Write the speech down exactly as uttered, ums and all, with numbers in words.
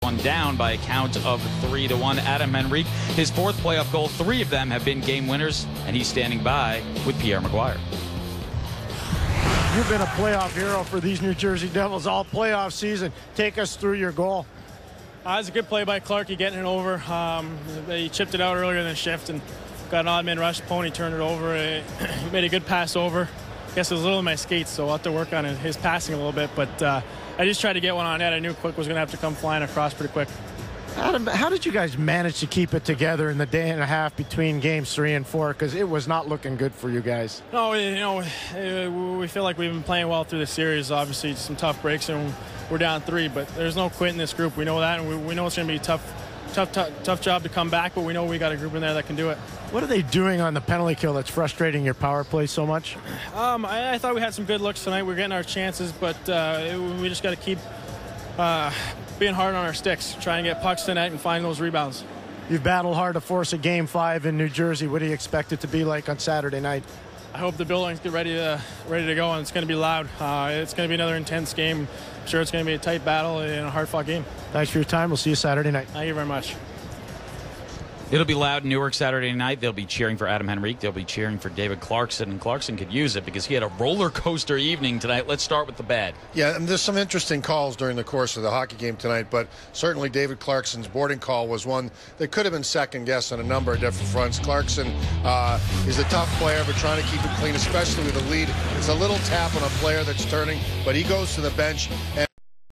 one down by a count of three to one. Adam Henrique, his fourth playoff goal. Three of them have been game winners, and he's standing by with Pierre McGuire. You've been a playoff hero for these New Jersey Devils all playoff season. Take us through your goal. Uh, it was a good play by Clarkie getting it over. Um, he chipped it out earlier in the shift and got an odd man rush. Pony turned it over. He made a good pass over. I guess it was a little in my skates, so I'll have to work on his passing a little bit. But uh, I just tried to get one on net. I knew Quick was going to have to come flying across pretty quick. Adam, how did you guys manage to keep it together in the day and a half between games three and four? Because it was not looking good for you guys. No, you know, we feel like we've been playing well through the series. Obviously, some tough breaks, and we're down three. But there's no quit in this group. We know that, and we, we know it's going to be a tough, tough, tough, tough job to come back. But we know we got a group in there that can do it. What are they doing on the penalty kill that's frustrating your power play so much? Um, I, I thought we had some good looks tonight. We're getting our chances, but uh, it, we just got to keep uh, being hard on our sticks, trying to get pucks to net and find those rebounds. You've battled hard to force a game five in New Jersey. What do you expect it to be like on Saturday night? I hope the buildings get ready to ready to go, and it's going to be loud. Uh, it's going to be another intense game. I'm sure it's going to be a tight battle and a hard-fought game. Thanks for your time. We'll see you Saturday night. Thank you very much. It'll be loud in Newark Saturday night. They'll be cheering for Adam Henrique. They'll be cheering for David Clarkson, and Clarkson could use it because he had a roller coaster evening tonight. Let's start with the bad. Yeah, and there's some interesting calls during the course of the hockey game tonight, but certainly David Clarkson's boarding call was one that could have been second-guessed on a number of different fronts. Clarkson uh, is a tough player, but trying to keep it clean, especially with a lead. It's a little tap on a player that's turning, but he goes to the bench, and